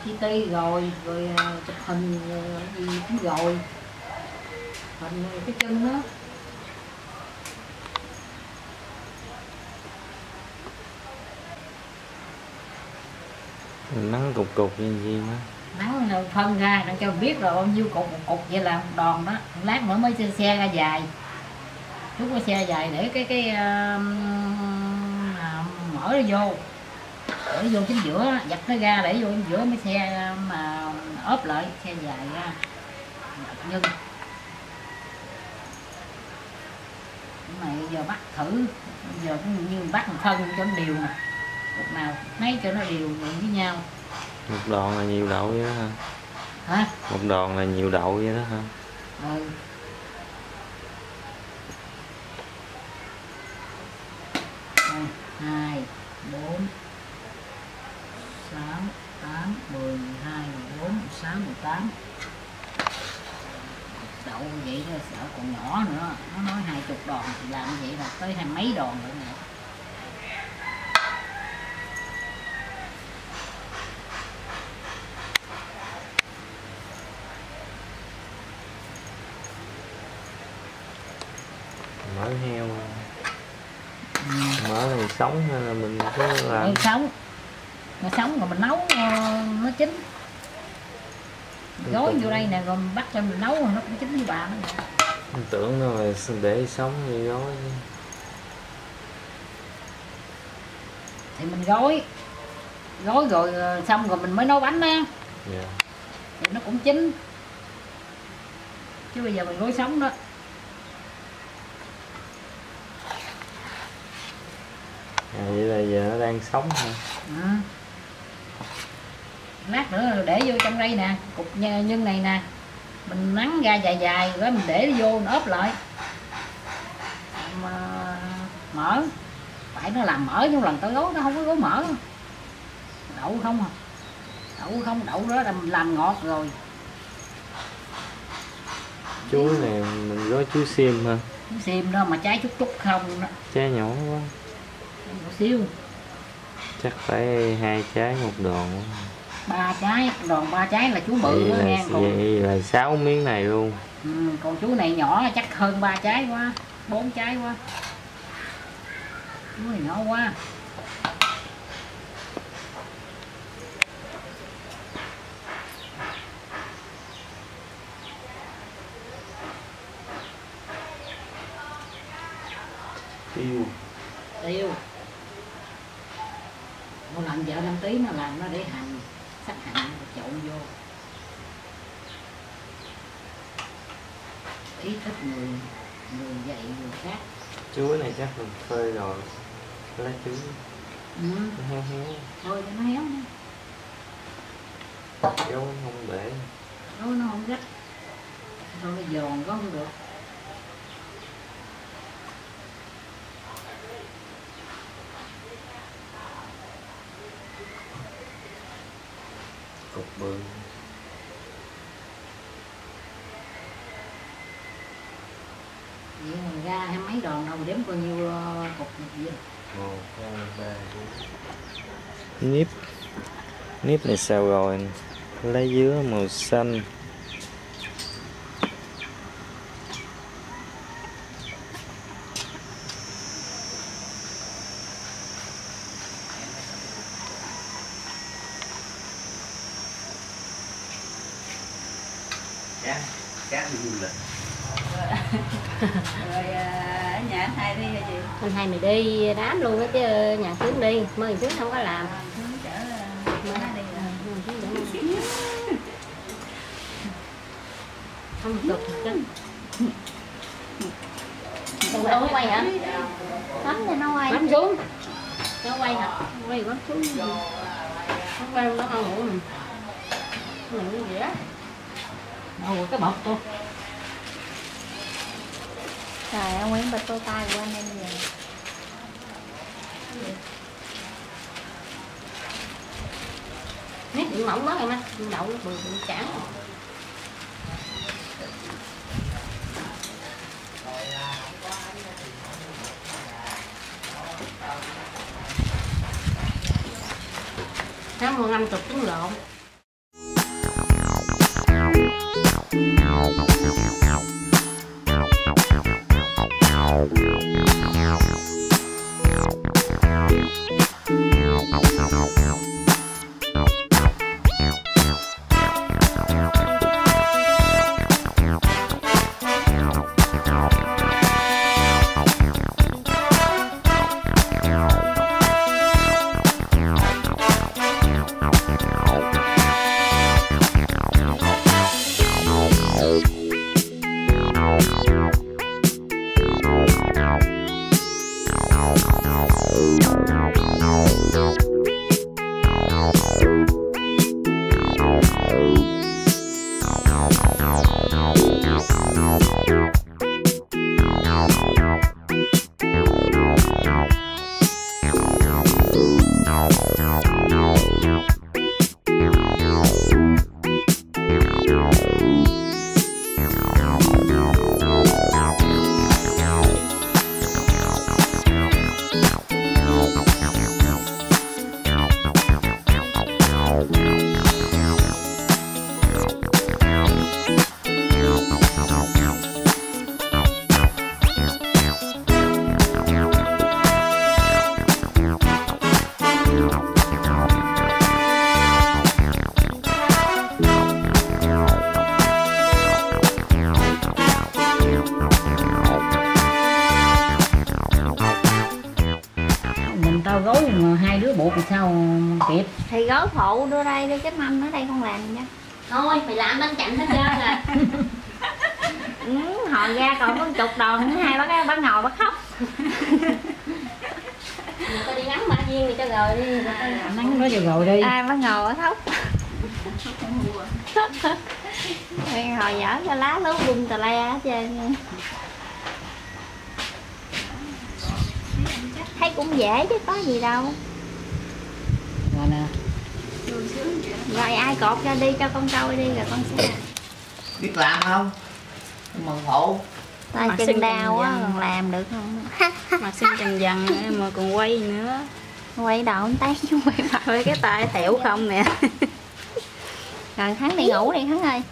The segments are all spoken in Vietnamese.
PT rồi chụp hình gì cũng rồi, hình cái chân đó. Mình nắng cục cục như gì đó. Nắng phân ra để cho biết rồi bao nhiêu cục, một cục vậy là một đòn đó. Lát nữa mới xe ra dài, chút cái xe dài để cái mở nó vô, để vô chính giữa, giặt nó ra để vô chính giữa, mấy xe mà ốp lại xe dài ra nhưng này giờ bắt thử, giờ cũng như bắt một phân cho nó đều nè, cục nào mấy cho nó đều với nhau. Một đòn là nhiều đậu vậy đó hả? Hả? Một đòn là nhiều đậu vậy đó hả? Ừ. 2, 4, 6, 8, 10, 12, 14, 16, 18. Đậu vậy thôi, sợ còn nhỏ nữa. Nó nói 20 đòn thì làm vậy là tới 20 mấy đòn nữa nè. Mỡ heo mỡ này sống hay là mình có làm? Sống, nó sống rồi mình nấu nó chín, gói vô đây nè rồi mình bắt cho mình nấu rồi nó cũng chín như bà nó. Mình tưởng nó là để sống thì gói. Thì mình gói rồi xong rồi mình mới nấu bánh á. Dạ. Thì nó cũng chín, chứ bây giờ mình gói sống đó. Vậy là giờ nó đang sống hả? Ừ. Lát nữa để vô trong đây nè, cục nhân này nè, mình nắng ra dài dài rồi mình để nó vô, mình ốp lại mà mỡ, phải nó làm mỡ, nhưng lần tới gói nó không có gói mỡ, đậu không à, đậu đó là mình làm ngọt rồi. Chuối này mình gói chuối xiêm hả? Chuối xiêm đó mà trái chút chút không đó, Trái nhỏ quá, một xíu. chắc phải 2 trái một đòn. 3 trái, đòn 3 trái là chú bự đó nha. Vậy là 6 miếng này luôn. Ừ, còn chú này nhỏ chắc hơn 3 trái quá, 4 trái quá, chú này nhỏ quá. Tiêu một lần vợ năm tí nó làm nó để hành, sắc hành trộn vô, ý thích người dạy người khác. Chuối này chắc mình phơi rồi, lá chuối Ừ. nó héo héo Thôi cho nó héo nha, dấu không để nó không rách, thôi nó giòn có không được. cục bự. Vậy mà ra hay mấy đòn đâu đếm bao nhiêu cục gì vậy? 1, 2, 3, 4. Nếp này sao rồi, lá dứa màu xanh. Cá đi du lịch. Rồi ở nhà anh hai đi hả chị? Anh hai mày đi đám luôn á chứ, nhà Phước đi, mới Phước không có làm. Chở má đi rồi. Không được chứ. Đâu đâu quay hả? Bấm cho nó quay. Bấm xuống. Nó quay hả? Quay bấm xuống. Nó quay nó không ngủ mình. Mình gì á? Đâu cái bọc cô. Trời ơi, Nguyễn bịch tô tay của anh em giờ. Nét điện mỏng quá em á, đậu nó bự chản. Nó mua 50 trứng lộn. Tao gối mà hai đứa buộc thì sao kịp. Thì gối phụ đưa đây đi cái mâm ở đây con làm nha. Thôi mày làm bên cạnh hết trơn rồi. Họ ra còn có chục đòn hai bác ngồi bác khóc. Tao đi ngắm ba viên thì cho rồi đi. Nắng nó cho rồi đi. Ai bác ngồi bác khóc. Hồi dở cho lá lú bung tà le hết trơn. Thấy cũng dễ chứ có gì đâu. Rồi nè. Rồi ai cột ra đi cho con trôi đi rồi con sẽ làm. Biết làm không? Mừng hộ. Tay chân đau á còn làm được không? Mặt xinh trần dần mà còn quay nữa. Quay đầu tay chứ quay mặt. Thôi cái tay thẻo không nè. Rồi Thắng đi ngủ đi Thắng ơi.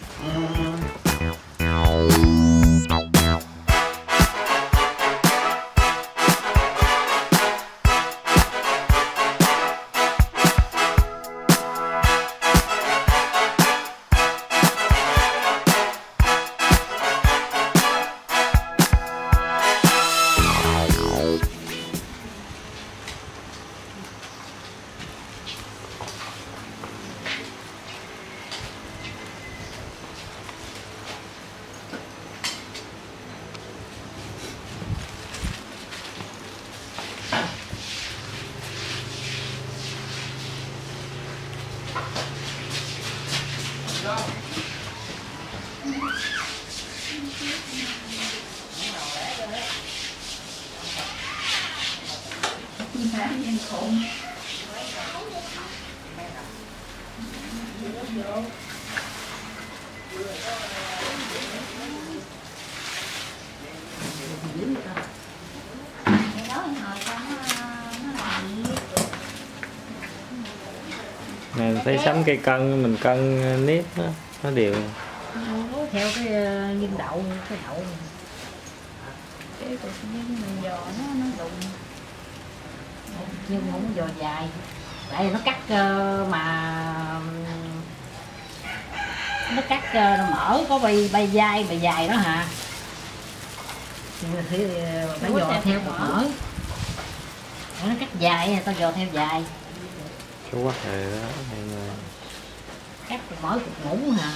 Này thấy sắm cây cân mình cân nếp nó đều Theo cái viên đậu, cái đậu Cái cục nhân mình giò nó đụng. nhưng không có giò dài. Tại vì nó cắt mà nó cắt nó mở có bay dài đó hả. Thì phải dò theo mở. Nó cắt dài tao dò theo dài. cái quắc này đó Cắt mở cục ngủ hả.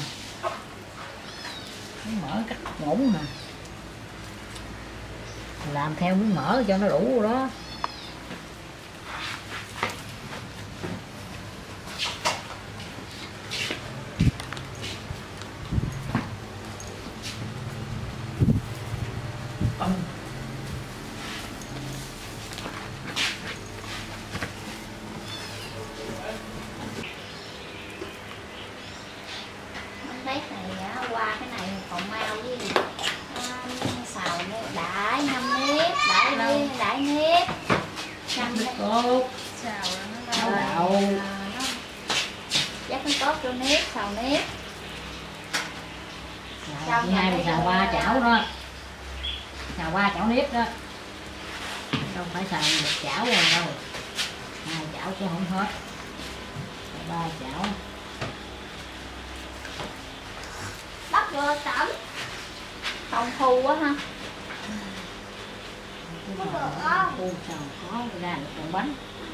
Mở cắt cục ngủ hả. Làm theo miếng mỡ cho nó đủ rồi đó. Bếp này qua cái này còn mau với xào đãi ngâm nếp, đãi nếp ngâm Cốt Xào đậu nó dắt cái cốt vô nếp, xào nếp Chị hai mình xào qua chảo đó, xào qua chảo nếp đó, không phải xào một chảo rồi đâu, 2 chảo chứ không hết, 3 chảo. Bắt rồi tẩm công phu quá ha. Phu xào khó ra được con bánh.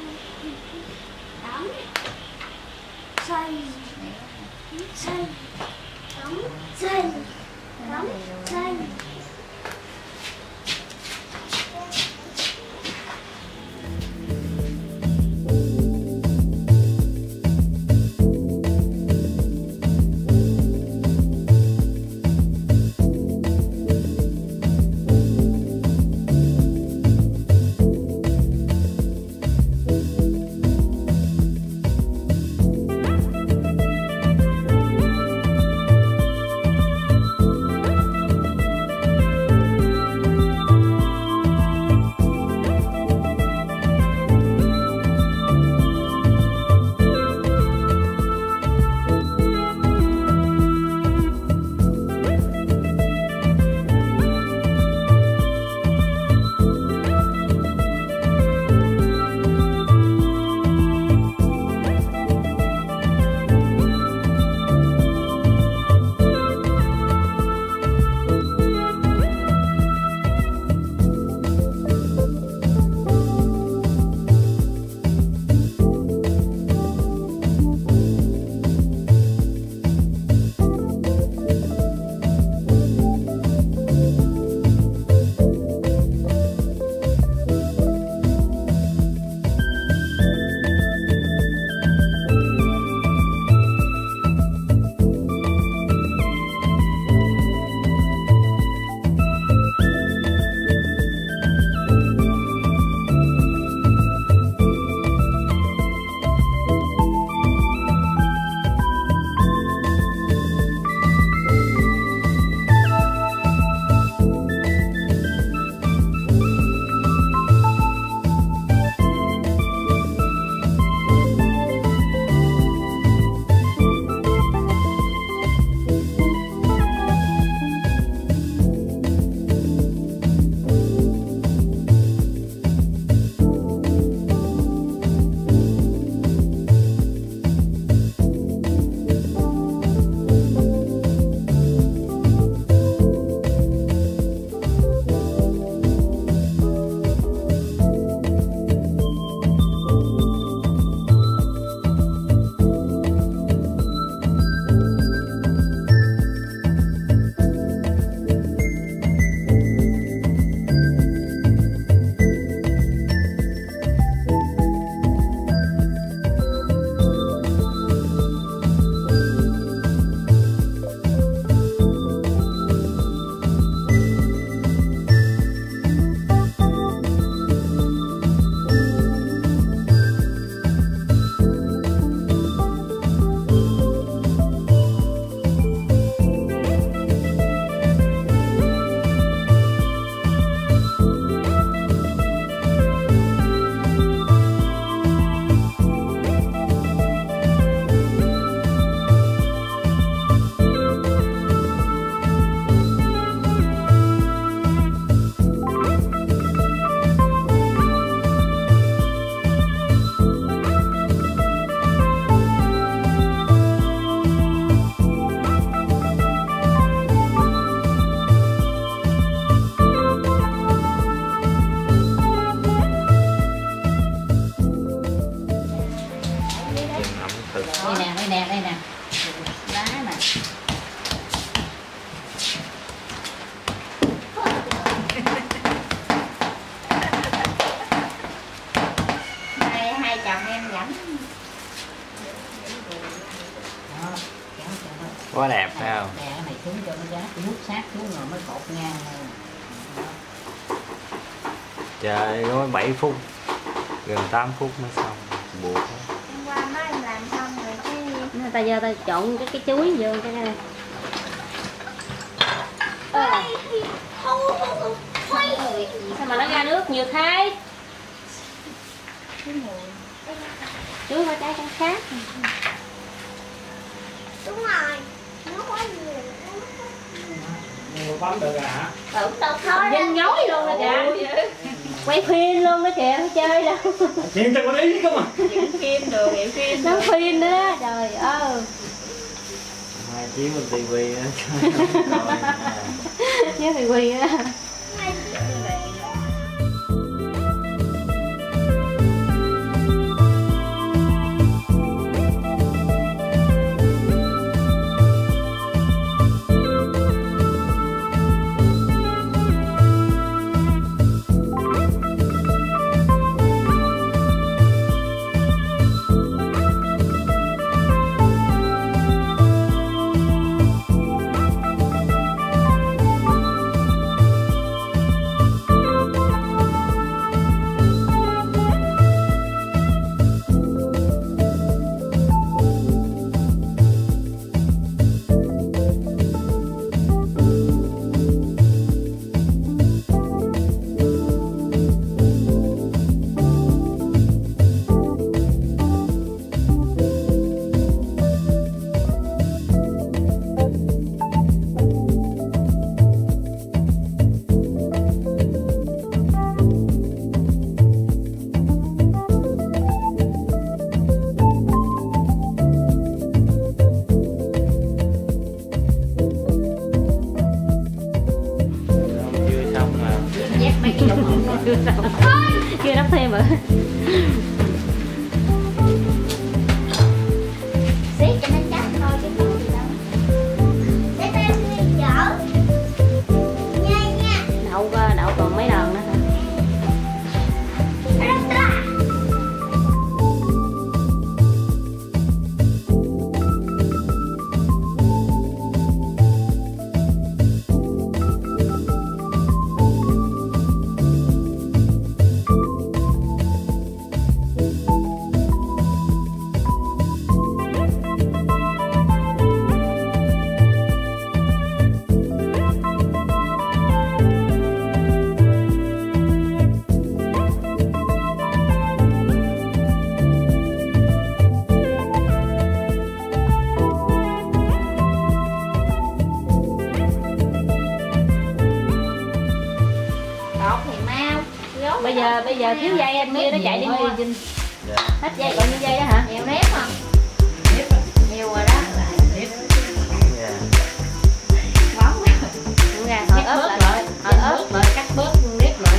Tẩm xay xay tẩm xay tẩm xay. Quá đẹp phải không? Đè cái này xuống cho nó giá nút sát xuống rồi mới cột ngang. Trời ơi 7 phút, gần 8 phút mới xong, buộc. Hôm qua mấy em làm xong rồi cái ta giờ ta trộn cái chuối vô cái này. Sao mà nó ra nước nhiều thế? Chuối có trái khác. đúng rồi, nó có nhiều. bấm được rồi hả? Tưởng đâu khó Dân lắm. nhói luôn đó kìa. Quay phim luôn đó kìa, không chơi đâu. Chuyện cho con ý không à? Diễn phim đồ, diễn phim Đóng phim đó, trời ơi. Hai chiếu trên tivi á. Nhớ thì quỳ á. Chưa đắp thêm ạ. Xí cho nó chắc thôi chứ không gì đâu. Để tao đi chở. Nha nha. Đậu còn mấy lần nữa hả? Bây giờ thiếu dây anh kia nó chạy đi mua. Hết dây còn nhiêu dây đó hả? Nhiều nếp không? Nhiều rồi đó. Bóng. Đúng ra họ ớt lại. Họ ớt lại cắt bớt nếp lại.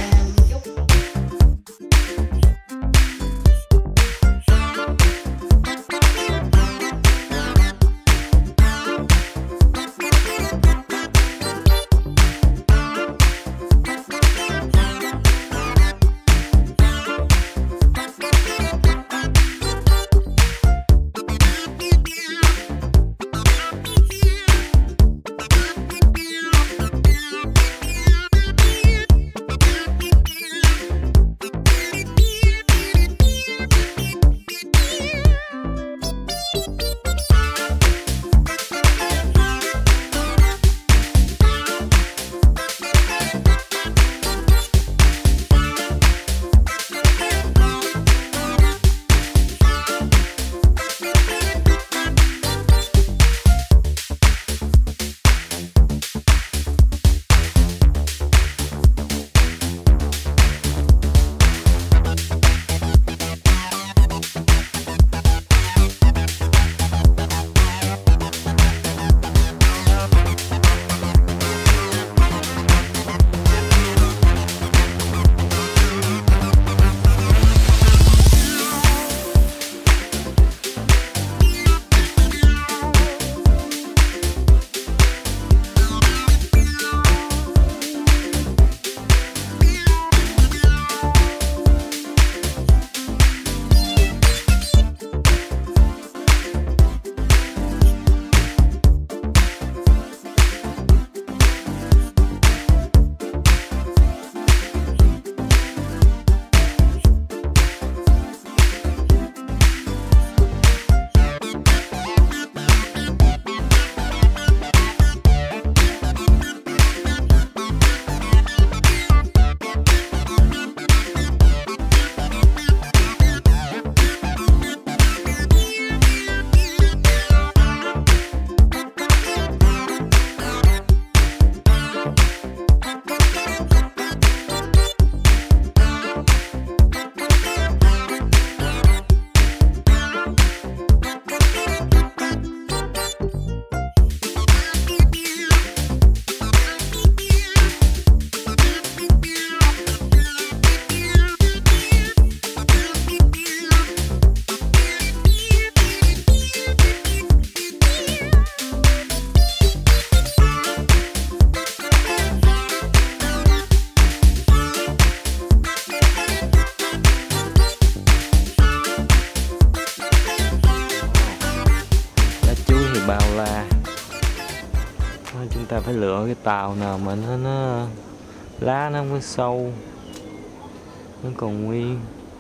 ba. Chúng ta phải lựa cái tàu nào mà nó lá nó không có sâu, nó còn nguyên.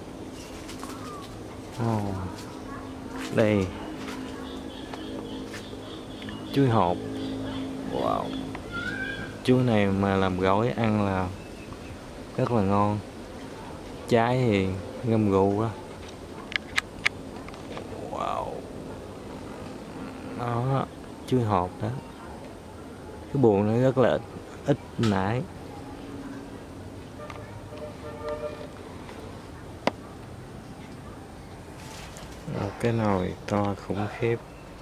Đây chuối hột. Wow, chuối này mà làm gỏi ăn là rất là ngon. Trái thì ngâm rượu đó. Wow, đó chuối hột đó. Cái buồng nó rất là ít nải. Một cái nồi to khủng khiếp.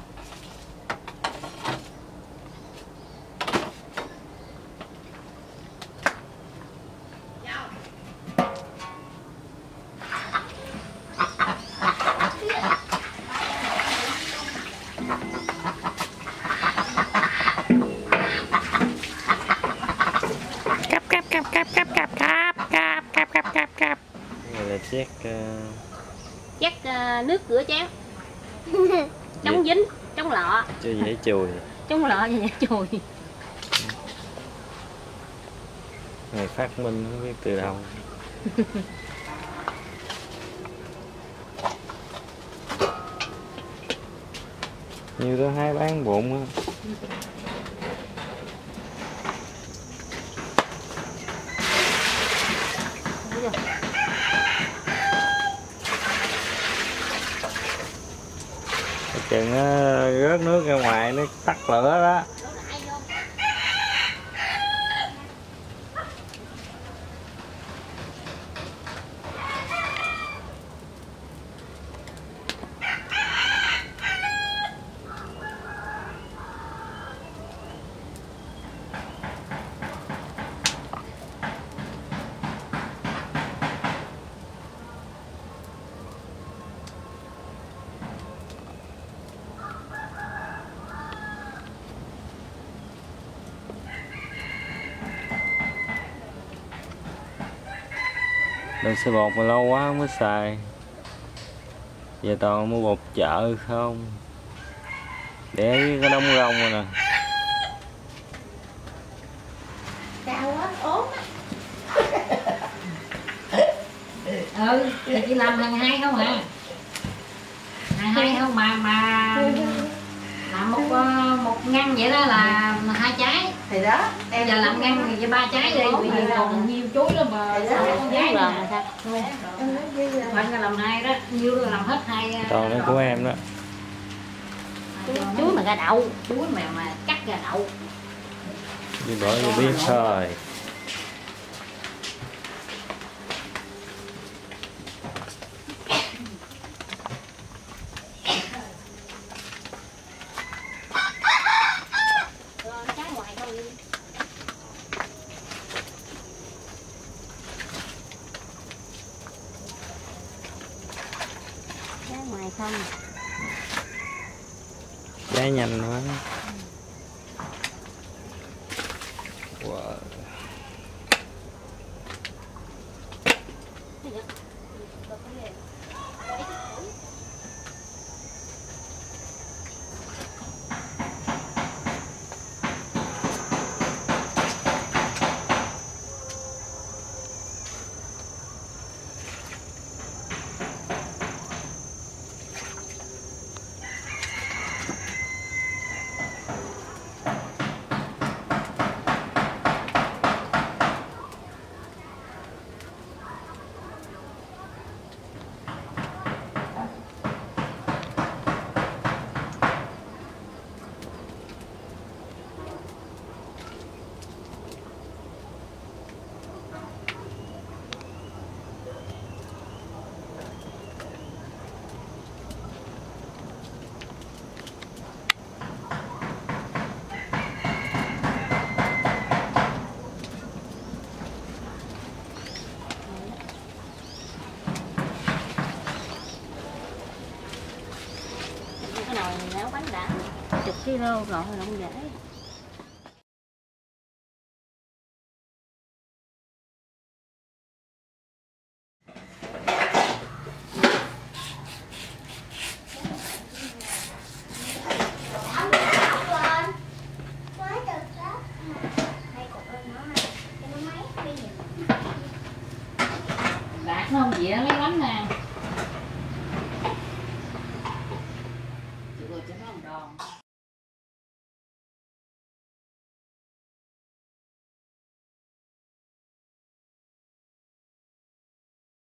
Đây là Chắc nước rửa chén. Chống dính, chống lọ. cho dễ chùi. Chống lọ và dễ chùi. Ngày phát minh không biết từ đâu. Nhiều tôi hay bán bụng á. Chừng rớt nước ra ngoài nó tắt lửa đó. Đừng xay bột mà lâu quá không có xài. Giờ toàn mua bột chợ không. Để cái đống rong rồi nè. Cao quá, ốm á. Thì chỉ làm lần 2 không à. Lần 2 không mà làm một ngăn vậy đó là 2 trái. thì đó Bây giờ làm ngăn thì cho 3 trái đi, vì còn nhiều chuối đó mà sao con gái Rồi nè. sao? Bạn là làm 2 đó, nhiêu là làm hết 2. Toàn nó của em đó. Chuối mà ra đậu. Chuối mà cắt ra đậu. Đi bỏ vô bếp thôi. Trái ngoài thôi. Trái ngoài không. Cháy nhanh quá. Wow. Cái nồi nấu bánh đã 10 kg rồi nó không dễ. Nó không dĩa lấy bánh nè.